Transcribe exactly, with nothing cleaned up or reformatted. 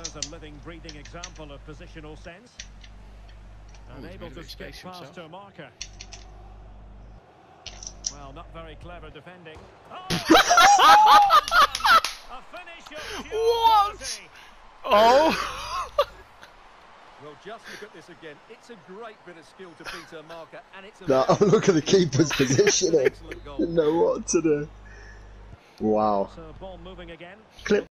was a living, breathing example of positional sense. Unable to skip past her marker. Well, not very clever defending. Oh! A finish of pure What? quality. Oh! Well, just look at this again. It's a great bit of skill to beat her marker, and it's a No, oh, look at the keeper's positioning. excellent goal. Didn't know what to do. Wow. So ball moving again. Clip.